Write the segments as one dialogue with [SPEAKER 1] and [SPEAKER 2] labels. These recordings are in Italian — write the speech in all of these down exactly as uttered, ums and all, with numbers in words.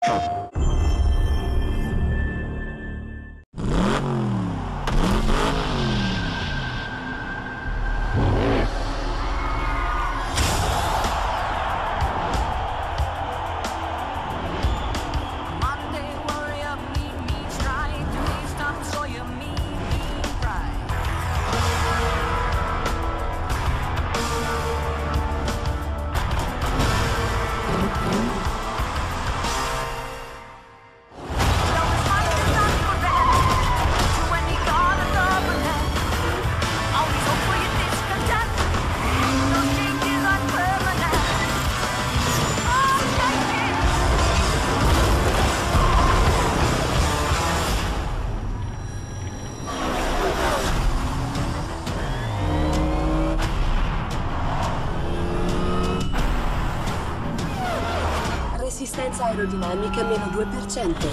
[SPEAKER 1] Resistenza aerodinamica meno due per cento.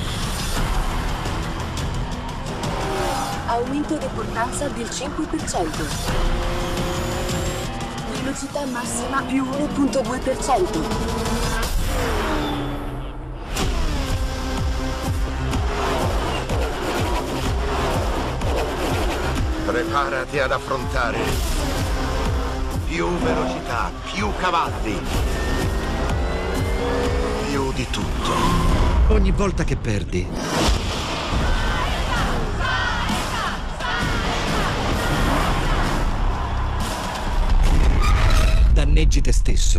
[SPEAKER 1] Aumento di portanza del cinque per cento. Velocità massima più uno virgola due per cento.
[SPEAKER 2] Preparati ad affrontare più velocità, più cavalli, più di tutto.
[SPEAKER 3] Ogni volta che perdi, danneggi te stesso.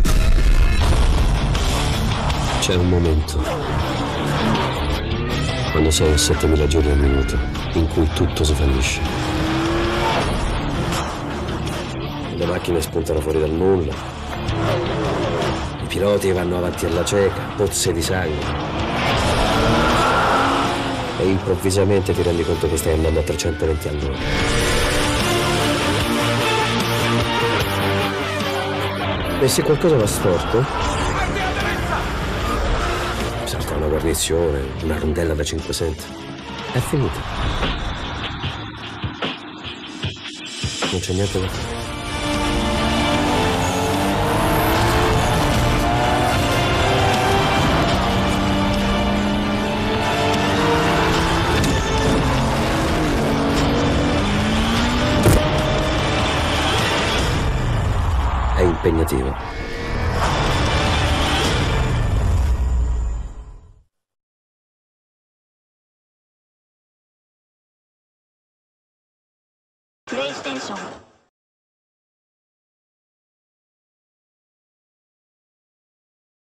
[SPEAKER 4] C'è un momento, quando sei a settemila giri al minuto, in cui tutto si fallisce. Le macchine spuntano fuori dal nulla, i piloti vanno avanti alla cieca, pozze di sangue, e improvvisamente ti rendi conto che stai andando a trecentoventi all'ora. E se qualcosa va storto, salta una guarnizione, una rondella da cinquecento, è finita. Non c'è niente da fare. È impegnativo.
[SPEAKER 5] PlayStation